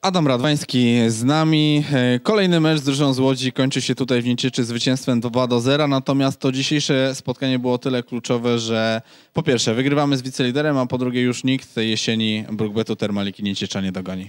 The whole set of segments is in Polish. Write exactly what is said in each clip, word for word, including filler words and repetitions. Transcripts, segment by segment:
Adam Radwański z nami. Kolejny mecz z drużyną z Łodzi kończy się tutaj w Niecieczy zwycięstwem dwa do zera, natomiast to dzisiejsze spotkanie było o tyle kluczowe, że po pierwsze wygrywamy z wiceliderem, a po drugie już nikt tej jesieni Brukbetu Termaliki Nieciecza nie dogoni.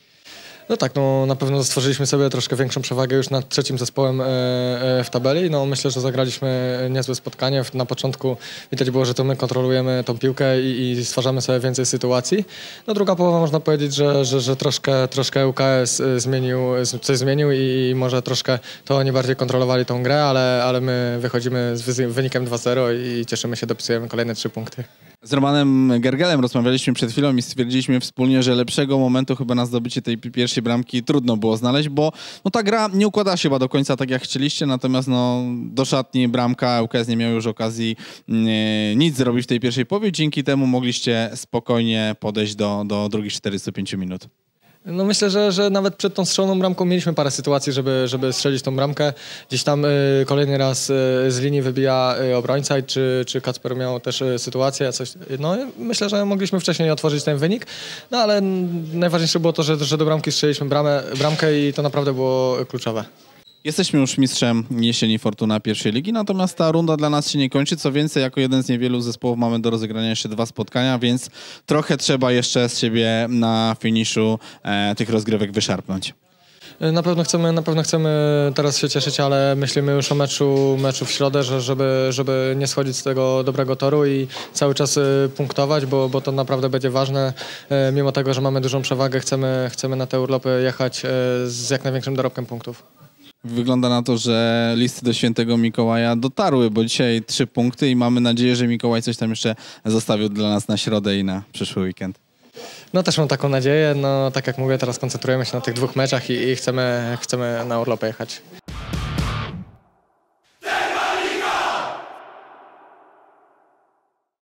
No tak, no na pewno stworzyliśmy sobie troszkę większą przewagę już nad trzecim zespołem w tabeli. No myślę, że zagraliśmy niezłe spotkanie. Na początku widać było, że to my kontrolujemy tą piłkę i, i stwarzamy sobie więcej sytuacji. No druga połowa można powiedzieć, że, że, że troszkę, troszkę U K S zmienił, coś zmienił i, i może troszkę to oni bardziej kontrolowali tą grę, ale, ale my wychodzimy z wynikiem dwa zero i cieszymy się, dopisujemy kolejne trzy punkty. Z Romanem Gergelem rozmawialiśmy przed chwilą i stwierdziliśmy wspólnie, że lepszego momentu chyba na zdobycie tej pierwszej bramki trudno było znaleźć, bo no, ta gra nie układa się chyba do końca tak jak chcieliście, natomiast no, do szatni bramka U K S nie miał już okazji nie, nic zrobić w tej pierwszej połowie, dzięki temu mogliście spokojnie podejść do, do drugich czterdziestu pięciu minut. No myślę, że, że nawet przed tą strzeloną bramką mieliśmy parę sytuacji, żeby, żeby strzelić tą bramkę. Gdzieś tam y, kolejny raz y, z linii wybija y, obrońca, czy, czy Kacper miał też y, sytuację. Coś, no myślę, że mogliśmy wcześniej otworzyć ten wynik, no ale najważniejsze było to, że, że do bramki strzeliśmy bramę, bramkę i to naprawdę było kluczowe. Jesteśmy już mistrzem jesieni Fortuna pierwszej ligi, natomiast ta runda dla nas się nie kończy. Co więcej, jako jeden z niewielu zespołów mamy do rozegrania jeszcze dwa spotkania, więc trochę trzeba jeszcze z siebie na finiszu e, tych rozgrywek wyszarpnąć. Na pewno chcemy, na pewno chcemy teraz się cieszyć, ale myślimy już o meczu, meczu w środę, że żeby, żeby nie schodzić z tego dobrego toru i cały czas punktować, bo, bo to naprawdę będzie ważne. Mimo tego, że mamy dużą przewagę, chcemy, chcemy na te urlopy jechać z jak największym dorobkiem punktów. Wygląda na to, że listy do świętego Mikołaja dotarły, bo dzisiaj trzy punkty i mamy nadzieję, że Mikołaj coś tam jeszcze zostawił dla nas na środę i na przyszły weekend. No też mam taką nadzieję. No tak jak mówię, teraz koncentrujemy się na tych dwóch meczach i, i chcemy, chcemy na urlopy jechać.